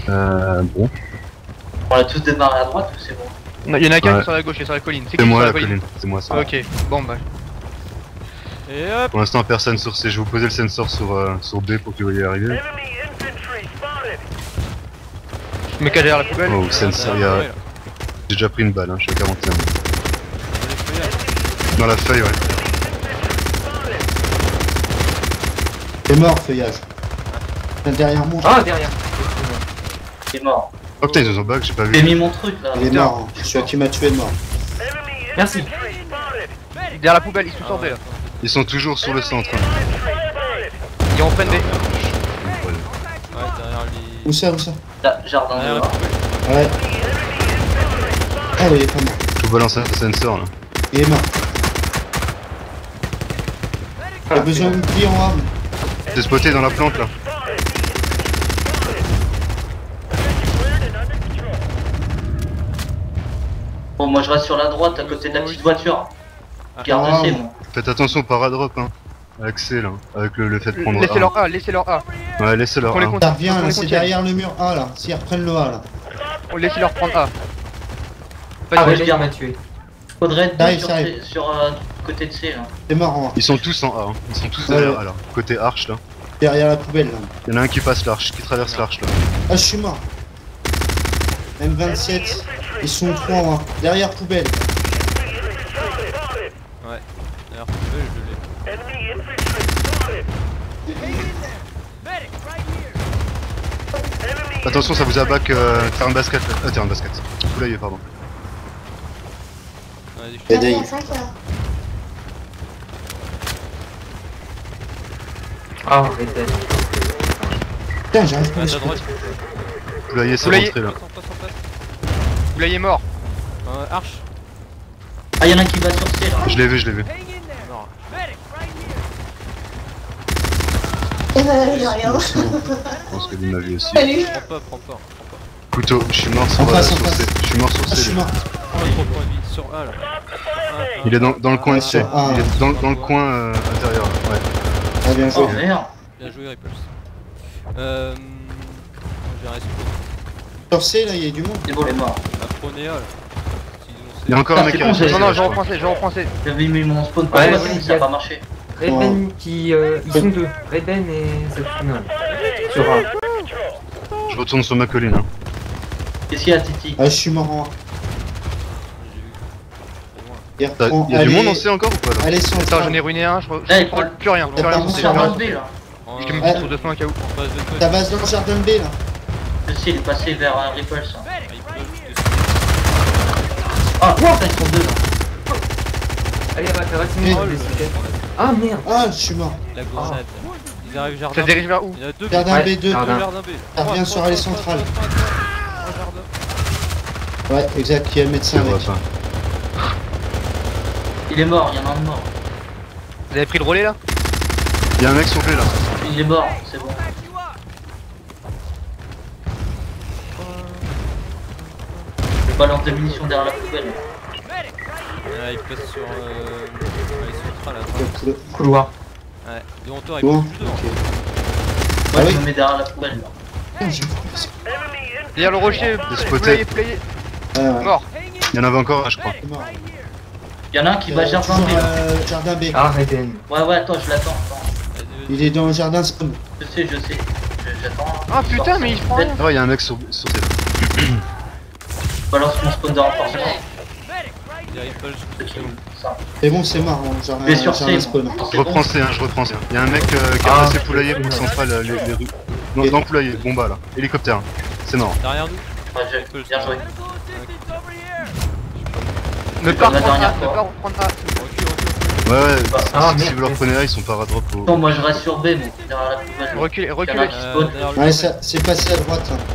Bon. On a tous démarré à droite ou c'est bon? Il y en a qu'un Ouais. qui est sur la gauche et sur la colline. C'est moi la colline, c'est moi ça. Ah, ok, bon bah. Et hop. Pour l'instant personne sur C, je vais vous poser le sensor sur B pour que vous voyez arriver. Je me cache derrière la poubelle. Oh, sensor, il y a... J'ai déjà pris une balle, hein, je suis à 41. Dans la feuille, ouais. T'es mort, feuillage. Derrière moi. Ah, derrière. Il est mort. Oh putain, ils nous ont bug, j'ai pas J'ai vu. mis mon truc là. Il est mort, hein. Celui qui m'a tué est mort. Merci. Derrière la poubelle, ils sont sortés là. Ils sont toujours sur le centre. Hein. Ils reprennent des. Ouais, derrière les. Où ça, où ça? Là, jardin Derrière la dehors. poubelle. Ouais. Ah, il est pas mort. Je vous balance un sensor là. Il est mort. J'ai besoin de bouclier en arme. T'es spoté dans la plante là. Bon, moi je reste sur la droite à côté de la petite voiture. Garde Ah. C, moi. Faites attention au paradrop hein. Avec C là. Avec le fait de prendre Laissez leur A, laissez leur A. Ouais, laissez leur On les A. compte. Ça revient On là, les c'est contienne. derrière le mur A là. S'ils reprennent le A là. Laissez leur prendre A. Ah, ouais, ouais, je il garde. m'a tué. Faudrait être Ça deux arrive, sur, ça arrive. sur côté de C là. T'es mort en A. Ils sont tous en A, hein. Ils sont tous Ouais, derrière ouais. là. Côté arche là. Derrière la poubelle là. Il y en a un qui passe l'arche, qui traverse l'arche là. Ah, je suis mort. M27. Ils sont 3 en A. Derrière poubelle. Ouais. Derrière la poubelle, je l'ai. Attention, ça vous abac terrain de basket là. Terrain de basket. Poulailler, pardon. Vas-y, Il y a des... Ah, arrêtez. Putain, j'arrive pas à à les ta droite. Poulailler, c'est Poulailler. rentré là. Passe en face. Poulailler est mort. Arche. Ah, y'en a un qui va sur C là. Je l'ai vu, je l'ai vu. Non. Je pense que lui m'a vu aussi. Prends pas. Couteau, je suis mort sur, En face, sur en face. C. Je suis mort sur Ah, je C. suis lui. mort. Prends les 3 points de vie sur A là. Il est dans le coin de C. Ah. Il est dans le coin intérieur. Ouais. Ah, bien joué. Oh merde. Bien joué, Ripples. J'ai resté Sur C là, il y a du monde. C'est bon, il est mort. à Pronéa là. Il y a encore un Ah, mec c'est qui bon, reste. j'ai- Non, je reprends C, je reprends C. J'avais mis mon spawn pour Ouais, la ouais, ça a pas marché. Redben qui. Ils sont deux. Redben et Zephyrin. Sur A. Je retourne sur ma colline. Hein. Qu'est-ce qu'il y a, Titi? Ah, je suis mort en A. Il Il reprend. y a du Allez, monde en C encore ou pas là? allez, Attends, j'en ai central. ruiné un, je Eh, prends plus rien, plus rien T'as sur pas C. sur Jardin moi. B là. Je t'ai mis une sur 2 points au cas où. En face de toi. Ça va dans le jardin B là. Je sais, il est passé vers Ripples. Ah, putain, ils sont deux là. Allez, va Eh, signer. Ah merde. Ah, je suis mort. La grenade. Ils arrivent jardin. Ça se dirige vers où? Il y en a deux. Jardin Ouais, B2. jardin. Jardin B. Ça revient sur allée centrale. Jardin. Ouais, exact, il y a le médecin Je vois avec. pas. Il est mort, il y en a un de mort. Vous avez pris le relais là? Il y a un mec sur B là. Il est mort, c'est bon. Je balance des munitions derrière la poubelle. Il passe sur les centrales Le là. poulet. Couloir. Ouais. Devant toi, il Bon, passe juste devant. ok. Moi, Ah je oui. me mets derrière la poubelle là. Putain, j'ai- Derrière le rocher, spotés. poulailler. Ah, ouais, Mort. Il y en avait encore un, je crois. c'est mort. Il y en a un qui va jardin Toujours, B là. jardin B. Ah, Redben. Ouais, attends, je l'attends. Attends. Vas-y, Il est dans le jardin spawn. Je sais. J'attends. Ah putain, mais il se prend rien. Ah ouais, il y a un mec sur C là. Je balance mon spawn de renforcement. il arrive pas jusqu'au Ok, salon. ça. C'est bon, c'est mort, hein, Mais sur C, jardin spawn. moi. Je reprends C, hein, je reprends C. Il y a un mec qui a Ah. passé poulailler pour central les rues. Dans poulailler, bomba là. Hélicoptère. C'est mort. Derrière nous. Ouais, bien joué. Ne pas la reprendre A, dernière ne fois. pas reprendre A. Ouais, ouais. Ah, Si merde. vous leur prenez là, ils sont paradrop au. Non, moi je reste sur B, mais derrière la poubelle. Reculez, Il y en a reculez. un qui spawn. derrière le Ouais, jardin. ça, c'est passé à droite. Hein.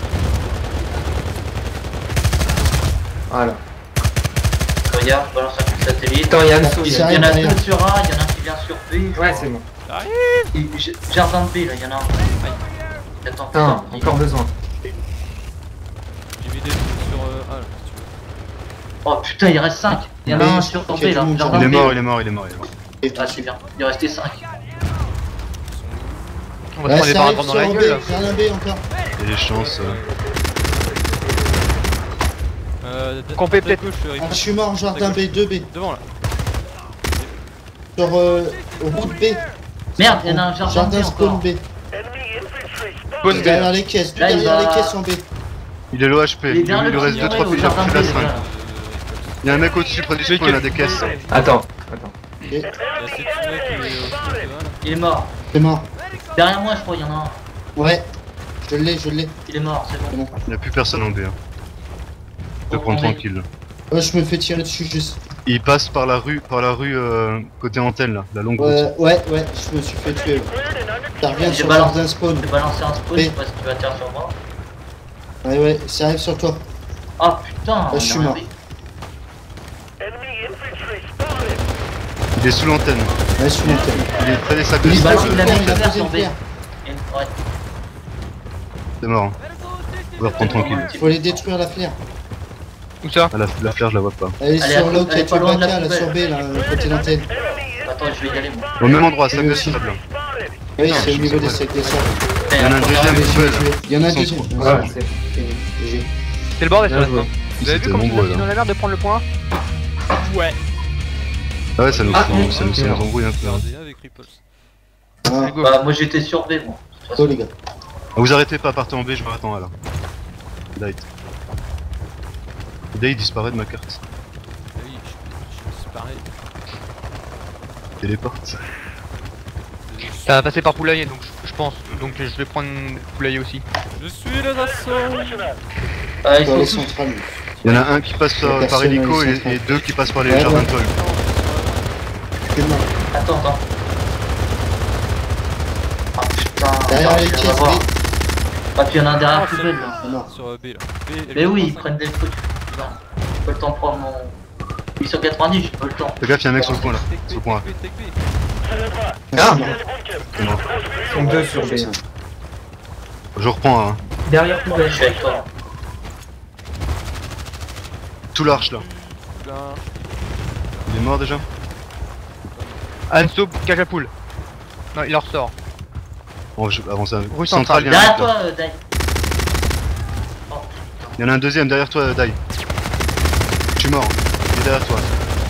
Voilà. Regarde, je balance un coup de satellite. Attends, il y a Anso. Il Il y s'arrête en a derrière. deux sur A, il y en a un qui vient sur B. Ouais, c'est bon. Jardin B là, il y en a un. Attends, Putain, encore besoin. J'ai mis des trucs sur A là, si tu veux. Oh putain, il reste 5. Il y en a Oui, un sur B ok, tout le là. monde Jardin Il est B. mort, il est mort, il est mort. Et Ah, c'est bien, il est resté 5. On va se Ouais, prendre des ça arrive paradrops dans sur la B, gueule là. jardin B encore. Il y a des chances. Compé peut-être. Gauche, Ah, je suis mort, jardin B, 2B. Devant là. Sur route B. Merde, il y en a un jardin B Spawn encore. B. Bonne B. Derrière les caisses, Là, il derrière va- les caisses en B. Il est low HP, Il est il derrière lui le reste 2-3 au piles jardin B, plus la le 5. gars. Il y a un mec au-dessus près du spawn, là, des caisses. Attends. Il y a cette qui est au sud de là. Il est mort. C'est mort. Derrière moi, je crois, il y en a un. Ouais. Je l'ai. Il est mort, c'est bon. Il n'y a plus personne en B. Hein. Je te prends tranquille. Ouais, je me fais tirer dessus juste. Il passe par la rue côté antenne là, la longue route. Ouais, je me suis fait tuer. Ouais. Ça revient J'ai sur balancé. jardin spawn. Je vais balancer un spawn, B. je sais pas si tu vas tirer sur moi. Ouais, ça arrive sur toi. Ah putain, je suis mort. Il est sous l'antenne, Ouais, je suis monté. il est près des sacs de Il Il se va sable. balance, il a mis il a le posé sur le B. fer. Ouais. C'est mort. On va reprendre tranquille. Faut les détruire la flaire. Où ça? Ah, la flare je la vois pas. Elle est Elle est sur à- là où elle il y est a pas loin de la Chewbacca, là sur B, poubelle. là, côté l'antenne. Attends, je vais y aller moi. Au même endroit, sac de aussi. sable. Oui, Non, c'est au je niveau sais des pas. sacs des sables. Il y en a un deuxième J'ai poubelle. tué. Il y en a un Sans deuxième. trop. Ouais, Ouais, c'est. GG. C'est le bordel Bien ça joué. maintenant. Vous avez vu C'était comme nombreux, ils sont dans la merde de prendre le point? Ouais. Ah ouais, ça nous ok. embrouille un peu. hein. Regardez avec Ripples. Ah, Go. Bah, moi j'étais sur B, moi. De toute façon. go les gars. Ah, vous arrêtez pas, partez en B, je m'arrête en A là. Light. Day disparaît de ma carte. Ah oui, c'est pareil. Téléporte. Ça va passer par Poulailler donc je pense. Donc je vais prendre Poulailler aussi. Je suis l'assassin. Ah, ils Dans les sont tous. centrales. Il y en a un qui passe par Personne hélico dans les et centrales. deux qui passent par les Ouais, jardins ouais. de Paul. C'est mort. Attends. Ah putain. Derrière attends, les je viens caisses d'avoir. B. Ah, puis il y en a un derrière Ah, la poubelle là. C'est mort. Sur B là. B, Mais oui, ils prennent des trucs. Non, j'ai pas le temps de prendre mon. 890, j'ai pas le temps. Fais gaffe, y'a un mec sur le point là. Sur le point A. Take B. Ah, Ah, c'est mort. C'est mort. Ils sont deux sur B. Je reprends hein. Derrière Je poubelle. suis avec toi. Tout l'arche là. Plein. Il est mort déjà. Anso, cage à poule. Non, il en ressort. Bon, je avance à Rue centrale, centrale. il y en a un Derrière mec, là. toi, Dai. Il y en a un deuxième derrière toi, Dai. Je suis mort. Il est derrière toi.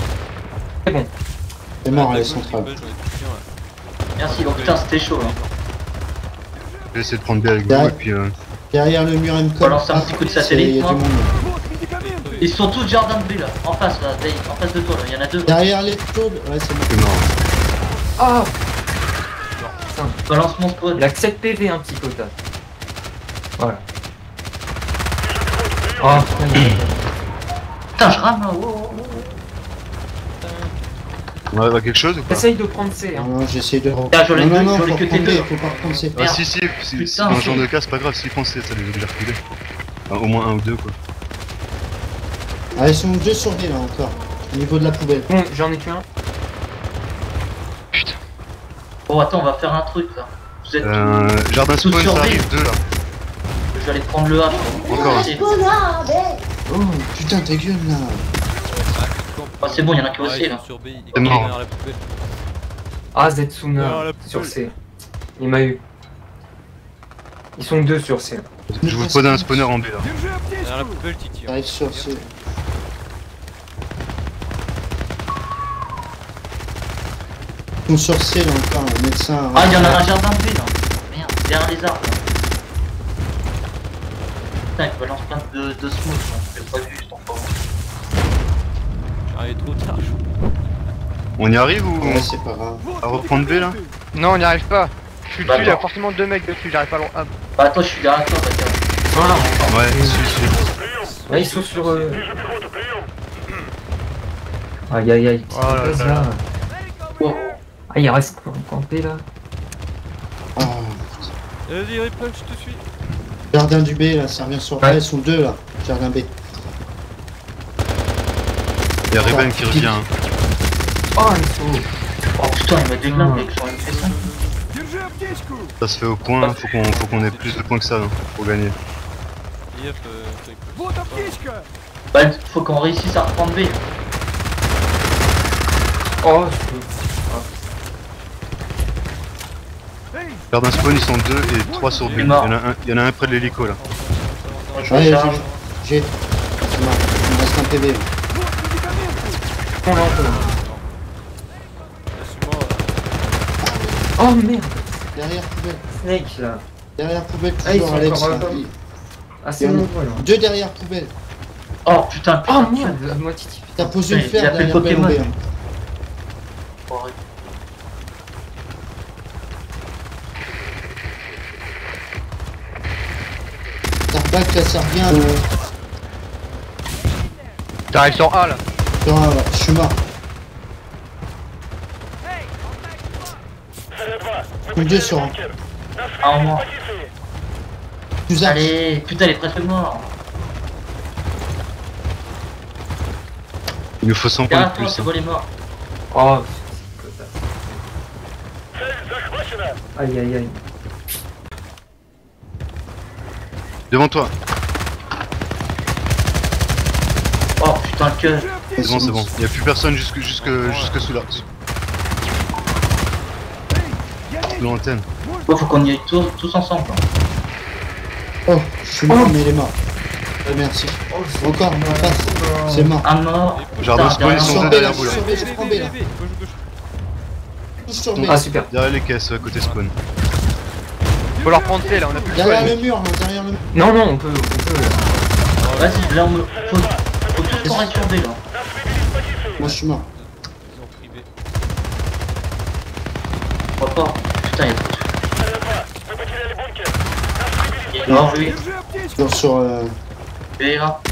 C'est mort, Ah, les d'accord, centrales. Ripples, j'en ai plus qu'un, là. Merci, oh putain, c'était chaud là. Je vais essayer de prendre B avec vous Derrière. et puis Derrière le mur MCOM. Balance un petit coup de satellite, Il y a moi. du monde. Ils sont tous jardin de B là, en face là, Dai, en face de toi là, il y en a deux. Derrière les taubes. Ouais, c'est mort. c'est mort. Ah, Balance mon spawn. il a que 7 PV un petit quota. Voilà. Oh putain, Putain, je rame là, oh, oh, oh. On arrive à quelque chose ou pas? essaye de prendre C hein. Non, j'essaie de. Ah, j'en ai deux, non, j'en ai faut que tes prendre deux. B, faut pas reprendre C. Ah Merde. si si, Putain, dans ce c'est- genre de cas c'est pas grave, s'ils font C, ça les oblige à reculer. Enfin, au moins un ou deux quoi. Ah, ils sont deux sur B là encore. Au niveau de la poubelle. Bon, j'en ai tué un. Bon, attends, on va faire un truc là. Vous êtes Jardin Tout spawn, sur ça B. arrive, deux là. Je vais aller prendre le H. Encore un. Oh putain, ta gueule là. Ah, c'est bon, il y en a que Ouais, aussi ils là. sont sur B, ils C'est mort. derrière la poubelle. Ah, Non, Zetsuna la sur poubelle. C. Il m'a eu. Ils sont deux sur C. Je vais vous poser un spawner en B là. Derrière la poubelle, tu tires. J'arrive sur C. Ils sont sur C là encore, un médecin. Ah, il y en a un jardin de B là. Merde, derrière les arbres. là. Putain, il balance plein de smooth là. J'ai pas vu, je t'en prie. J'arrive trop tard, je On y arrive ou Ouais, c'est pas grave. à reprendre B là? Non, on n'y arrive pas. Je suis Bah, dessus, il y a non. forcément deux mecs dessus, j'arrive pas à le. Ah, Bah, attends, je suis derrière toi, Baka. Voilà. Ouais, si. Là, ils sont sur. Aïe aïe aïe. Oh là Qu'est-ce là là. Oh, Ah, il reste campé là. Ah, Vas-y, Ripple, je te suis. jardin du B là, ça revient sur. Ouais. Ouais, ils sont deux là. Jardin B. Il y a Reben qui revient. hein. Oh, ils sont. oh putain, il m'a déglingué avec son MP5. Ça se fait au point, faut qu'on ait plus de points que ça hein, pour gagner. IF, Ripples. Bah, faut qu'on réussisse à reprendre B. Oh, Jardin spawn, ils sont 2 et 3 sur B. Il est Il y mort. en a un près de l'hélico là. Moi, je Ouais, recharge. j'ai. C'est mort. Il me reste un PV. On l'a encore. Suis-moi. Oh merde. Derrière poubelle. Snake là. Derrière poubelle, Ah, ils toujours sont Alex. encore là. là. Il- Ah, c'est Il y en a- bon, voilà. 2 derrière poubelle. Oh putain, Oh putain. merde, moi titi. T'as posé le Il a fer fait le derrière Pokémon. Belle Enfoiré. Tarbac, là, ça revient. T'arrives sur A là. Je suis mort. Une 2 sur 1. Ah, en moins. Plus arc. Allez, putain, il est presque mort. Il nous faut 100 points Derrière de toi, plus. c'est Hein. bon, il est mort. Oh, aïe aïe aïe. Devant toi. Oh putain, le cœur. C'est bon, c'est bon. Il y a plus personne jusque sous la. Sous l'antenne. Ouais, faut qu'on y aille tous ensemble. Oh, je suis mort, mais il est mort. Merci. Encore, en face. C'est mort. Un mort. Jardin Putain, spawn, ils derrière sont moi. deux B, derrière là, vous là. sur B, je prends B là. Gauche, gauche. Tous sur B. Ah super. Derrière les caisses, côté spawn. Faut leur prendre C là, on a plus le choix. Derrière le mur, là, derrière le mur. Non, non, on peut. Vas-y, là on me. Faut tous qu'on reste sur B là. Moi, je suis mort. Ils ont pris B. Je crois pas. Putain, il y a trop de. Il est mort lui. Toujours sur. B là.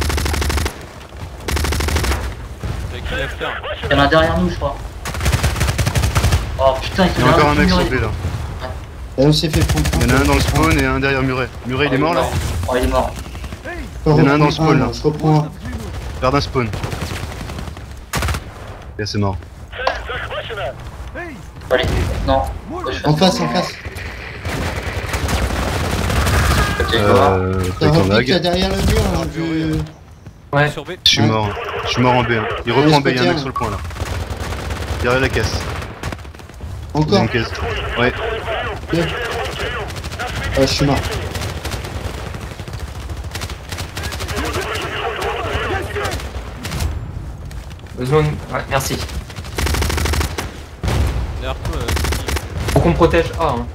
Avec qui la faire? Il y en a un derrière nous, je crois. Oh putain, il Il y a encore un mec sur B là. Et on s'est fait prendre. Il y en a un dans le spawn et un derrière Muret. Muret il est mort là. Oh, il est mort. Il y en a un dans le spawn, là. Je reprends un. Jardin spawn. Et c'est mort. Allez, non. Faut que je fasse En face, ça. en face. Ok, je vais voir. T'as Avec un repris qu'il y a lag. derrière le mur là, du. Ouais. Sur B. Je suis mort. Je suis mort en B. Hein. Il reprend B, il y a un mec sur le point là. Derrière la caisse. Il y a Encore. une caisse. Ouais. Deux. Je suis mort. Besoin de... Ouais, merci. Derrière toi, Faut qu'on protège A. Hein.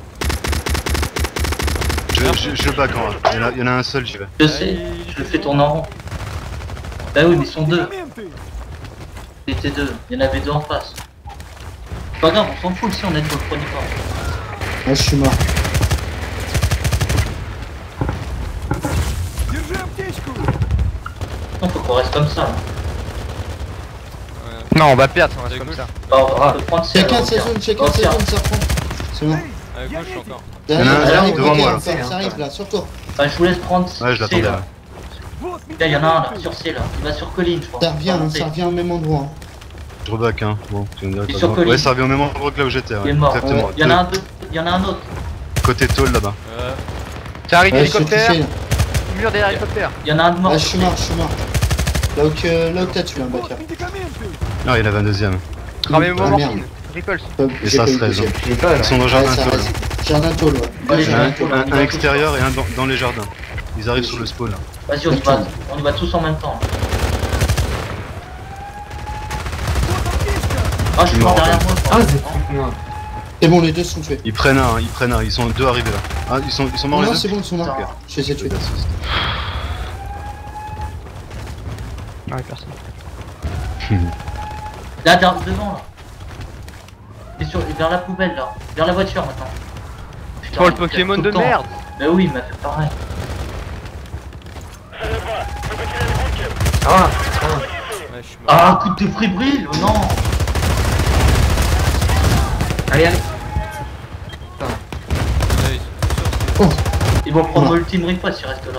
Je back en A. Il y en a un seul, j'y vais. Je sais, je le fais tourner en rond. Bah oui, mais ils sont deux. Il était deux, il y en avait deux en face. C'est pas grave, on s'en fout si on est de le premier pas. Ouais, je suis mort. Non, faut qu'on reste comme ça. Là. Non, on va perdre si on reste C'est comme gauche. ça. On peut prendre C. Chacun alors, sa tiens. zone, chacun Oh, sa tiens. zone, ça prend. C'est bon. À gauche encore. Il y en a un Derrière, derrière, devant moi, là. Ça arrive là, sur toi. Bah, je vous laisse prendre Ouais, je C l'attendais là. là. Là, il y en a un là, sur C là. Il va sur colline, je crois. Ça revient, hein, Monter. ça revient au même endroit. Hein. Je reback hein. Bon, tu vas me dire Il est pas sur grave. colline. Ouais, ça revient au même endroit que là où j'étais. Il Ouais. est mort. Exactement. Il y en a un, deux. Il y en a un autre. Côté tôle là-bas. Ça arrive, Ouais, je suis hélicoptère. touché là. Mur derrière hélicoptère. Il y en a un de mort. Ah, je suis mort, je suis mort. Là où t'as tué un backer. Ah, il y en avait un deuxième. Travaillez-moi Ah, morphine. merde. Repulse. Et J'ai ça pas se eu de reste. deuxième. J'ai pas là. Ils sont dans le Ouais, jardin ça tôle. reste. Jardin tôle, ouais. Allez, Il y en a jardin tôle, on y un va extérieur et un dans les jardins. Ils arrivent sur le spawn là. Vas-y, on y va tous en même temps. Ah, je suis mort derrière moi. Ah, c'est non. C'est bon, les deux sont tués. Ils prennent un, ils sont deux arrivés là. Ah, ils sont morts les Non, deux. c'est bon, ils sont morts. Putain. Je les ai tués. Ah, personne. Là, devant là. Et vers la poubelle là. Vers la voiture maintenant. Putain, Oh le il Pokémon tout de le temps. merde. Bah oui, il m'a fait pareil. Ah, Ouais, je suis mort. Ah, coup de fébrile, non. allez, allez. Là, ils sont sur C. Ils vont prendre Voilà. l'ultime riposte s'ils restent là.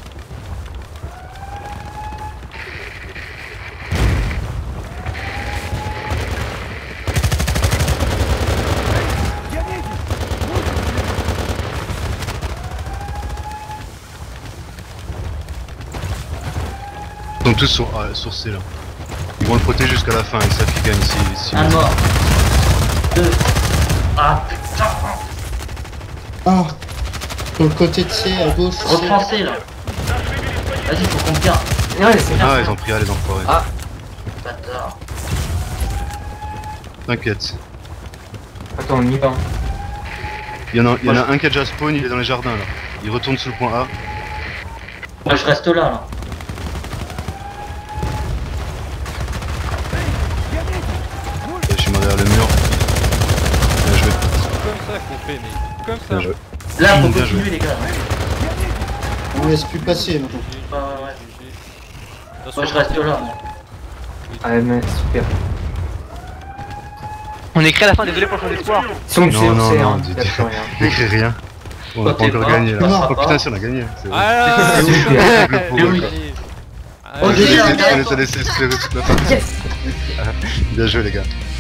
Ils sont tous sur C là. Ils vont le protéger jusqu'à la fin, ils savent qu'ils gagnent si. Un mort. Deux. Ah putain. Sur le côté de C, à gauche. C. Reprends-C là. Vas-y, faut qu'on garde. Ouais, c'est bien. Ah, ils ont pris A, les enfoirés. Ah. Bâtard. T'inquiète. Attends, on y va. Il y en a un qui a déjà spawn, il est dans les jardins là. Il retourne sur le point A. Moi je reste là. Je suis mort derrière le mur. Bien joué. Comme ça qu'on fait, mais comme ça. Bien joué. Là, faut Bien continuer joué. les gars. On laisse plus passer maintenant. Ouais. Moi je reste là. Moi. Ah, mais super. On écrit à la fin, désolé pour le choix d'espoir. Si on le sait, Non, on non, sait, non, hein. dis- Y a plus rien. J'écris rien. On Toi, a pas t'es encore pas, gagné tu là. passeras Oh putain, pas. si on a gagné. C'est Ah, C'est super. le pour eux, quoi. Oh, On j'ai les un a gars. laissé espérer toute la partie. Yes. Bien joué les gars.